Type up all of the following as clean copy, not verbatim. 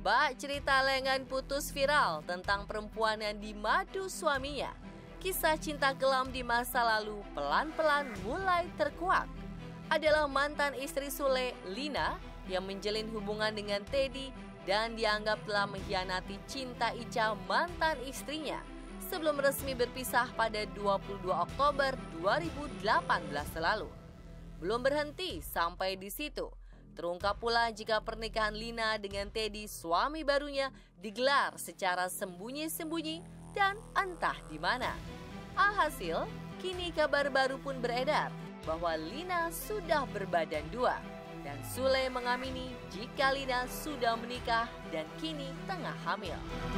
Bak cerita lengan putus viral tentang perempuan yang dimadu suaminya. Kisah cinta kelam di masa lalu pelan-pelan mulai terkuak. Adalah mantan istri Sule, Lina, yang menjalin hubungan dengan Teddy dan dianggap telah mengkhianati cinta Ica mantan istrinya sebelum resmi berpisah pada 22 Oktober 2018 lalu. Belum berhenti sampai di situ. Terungkap pula jika pernikahan Lina dengan Teddy, suami barunya, digelar secara sembunyi-sembunyi dan entah di mana. Alhasil, kini kabar baru pun beredar bahwa Lina sudah berbadan dua. Dan Sule mengamini jika Lina sudah menikah dan kini tengah hamil.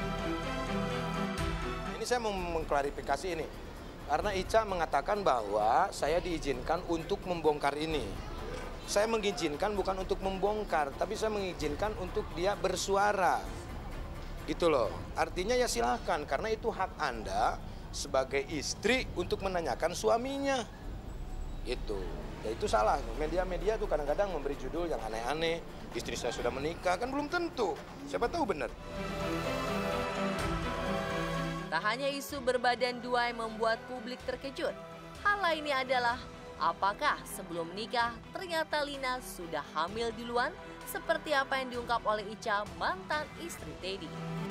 Ini saya mau mengklarifikasi ini. Karena Ica mengatakan bahwa saya diizinkan untuk membongkar ini. Saya mengizinkan bukan untuk membongkar, tapi saya mengizinkan untuk dia bersuara. Gitu loh. Artinya ya silahkan, karena itu hak Anda sebagai istri untuk menanyakan suaminya. Itu. Ya itu salah. Media-media tuh kadang-kadang memberi judul yang aneh-aneh. Istri saya sudah menikah, kan belum tentu. Siapa tahu benar. Tak hanya isu berbadan dua yang membuat publik terkejut. Hal lainnya adalah apakah sebelum menikah ternyata Lina sudah hamil duluan seperti apa yang diungkap oleh Ica mantan istri Teddy.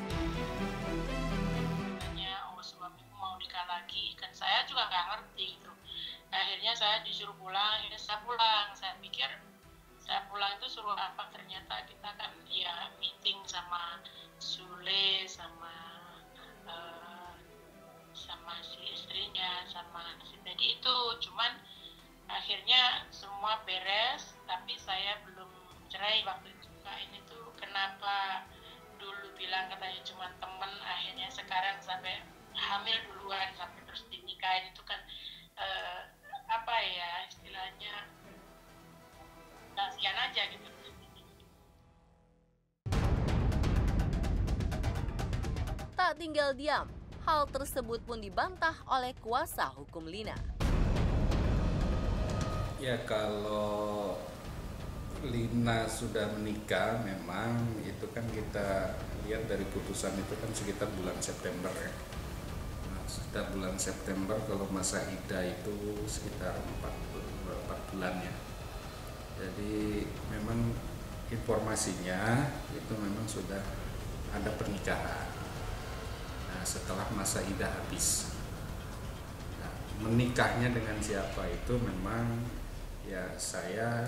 Oh, suamiku mau nikah lagi, kan saya juga nggak ngerti gitu. Akhirnya saya disuruh pulang, akhirnya saya pulang. Saya pikir saya pulang itu suruh apa, ternyata kita kan ya meeting sama Sule, sama si istrinya, sama si Teddy itu. Cuman akhirnya semua beres, tapi saya belum cerai waktu itu. Ini tuh kenapa dulu bilang katanya cuma temen, akhirnya sekarang sampai hamil duluan, sampai terus dinikahin. Itu kan apa ya istilahnya, kasihan aja gitu. Tak tinggal diam, hal tersebut pun dibantah oleh kuasa hukum Lina. Ya kalau Lina sudah menikah memang itu kan kita lihat dari putusan itu kan sekitar bulan September ya. Nah, sekitar bulan September, kalau masa iddah itu sekitar 4 bulan ya. Jadi memang informasinya itu memang sudah ada pernikahan. Nah, setelah masa iddah habis. Nah, menikahnya dengan siapa itu memang ya saya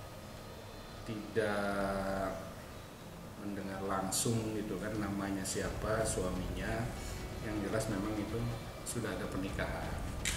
tidak mendengar langsung gitu kan namanya siapa, suaminya. Yang jelas memang itu sudah ada pernikahan.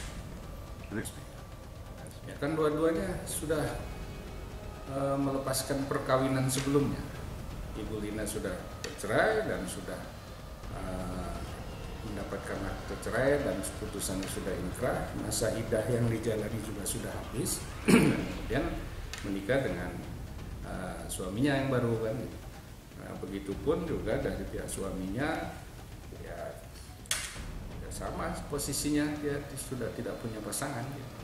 Ya kan dua-duanya sudah melepaskan perkawinan sebelumnya. Ibu Lina sudah bercerai dan sudah mendapatkan akte cerai dan putusannya sudah inkrah. Masa iddah yang dijalani juga sudah habis. Kemudian menikah dengan suaminya yang baru kan. Nah, begitupun juga dari pihak suaminya ya sama posisinya, dia sudah tidak punya pasangan gitu.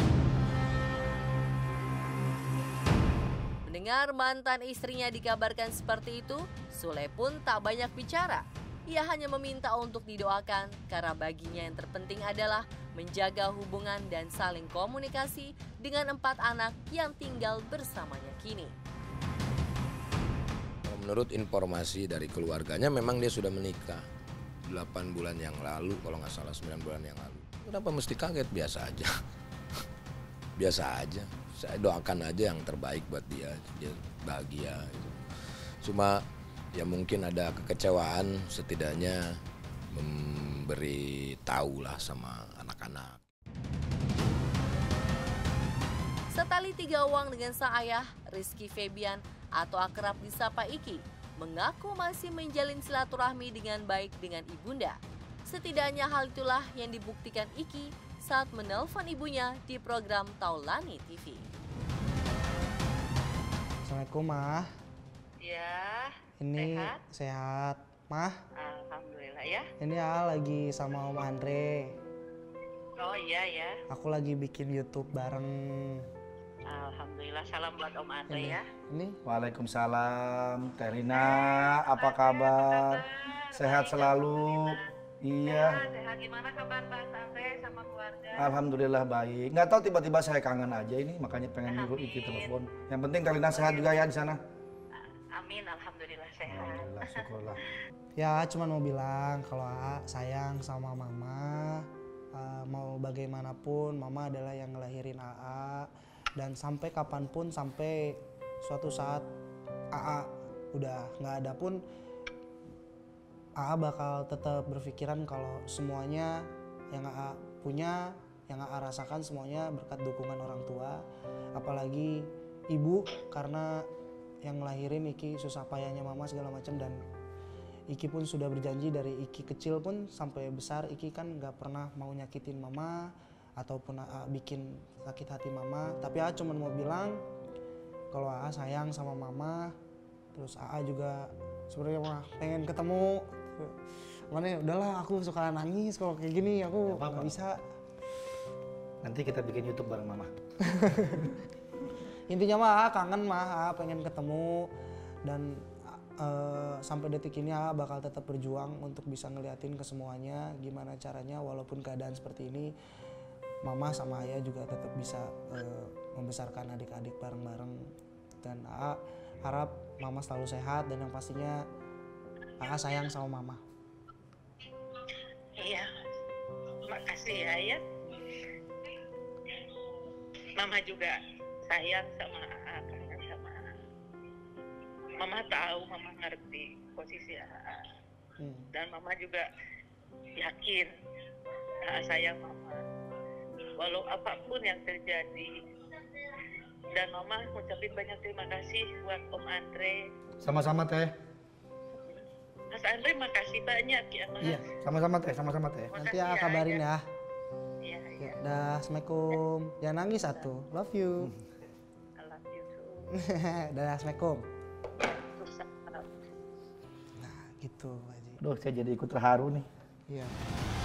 Mendengar mantan istrinya dikabarkan seperti itu, Sule pun tak banyak bicara. Ia hanya meminta untuk didoakan karena baginya yang terpenting adalah menjaga hubungan dan saling komunikasi dengan 4 anak yang tinggal bersamanya kini. Menurut informasi dari keluarganya memang dia sudah menikah 8 bulan yang lalu, kalau nggak salah 9 bulan yang lalu. Kenapa mesti kaget? Biasa aja. Biasa aja. Saya doakan aja yang terbaik buat dia bahagia. Cuma ya mungkin ada kekecewaan, setidaknya memberi tahu lah sama anak-anak. Setali 3 uang dengan sang ayah, Rizky Febian atau akrab disapa Iki, mengaku masih menjalin silaturahmi dengan baik dengan ibunda. Setidaknya hal itulah yang dibuktikan Iki saat menelpon ibunya di program Taulani TV. Assalamualaikum, Mah. Ya, Ini sehat, Mah. alhamdulillah ya. Ini lagi sama Om Andre. Oh iya ya. Aku lagi bikin YouTube bareng. Alhamdulillah, salam buat Om Andre ya. Ini Waalaikumsalam, Teh Rina, apa kabar? Sehat selalu. Iya, Sehat, gimana kabar Pak Andre sama keluarga? alhamdulillah baik. Nggak tahu tiba-tiba saya kangen aja ini, makanya pengen nyuruh Iki telepon. Yang penting Teh Rina sehat juga ya di sana. Amin, alhamdulillah sehat. Alhamdulillah, syukurlah. ya cuma mau bilang kalau AA sayang sama Mama. Mau bagaimanapun Mama adalah yang ngelahirin AA. Dan sampai kapanpun, sampai suatu saat AA udah nggak ada pun, AA bakal tetap berpikiran kalau semuanya yang AA punya, yang AA rasakan semuanya berkat dukungan orang tua. Apalagi ibu, karena yang ngelahirin Iki susah payahnya Mama segala macam. Dan Iki pun sudah berjanji dari Iki kecil pun sampai besar, Iki kan nggak pernah mau nyakitin Mama ataupun AA bikin sakit hati Mama. Tapi AA cuma mau bilang kalau AA sayang sama Mama. Terus AA juga sebenarnya mah pengen ketemu. Makanya udahlah, aku suka nangis kalau kayak gini, aku nggak bisa. Nanti kita bikin YouTube bareng Mama. Intinya mah AA kangen mah, AA pengen ketemu. Dan sampai detik ini AA bakal tetap berjuang untuk bisa ngeliatin ke semuanya gimana caranya, walaupun keadaan seperti ini Mama sama Ayah juga tetap bisa membesarkan adik-adik bareng-bareng. Dan AA harap Mama selalu sehat, dan yang pastinya AA sayang sama Mama. Iya, makasih ya ya. Mama juga sayang sama AA, kangen sama AA. Mama tahu, Mama ngerti posisi AA. Dan Mama juga yakin AA sayang Mama. Walau apapun yang terjadi. Dan Mama ngucapin banyak terima kasih buat Om Andre. Sama-sama Teh. Mas Andre makasih banyak ya Mas. Iya, sama-sama Teh, sama-sama Teh. Nanti AA kabarin ya. Iya, Ya, iya. dah, Assalamualaikum. Jangan nangis satu. Love you. I love you too. Dadah, Assalamualaikum. Waalaikumsalam. Nah, gitu Pak Haji. Duh, saya jadi ikut terharu nih. Iya.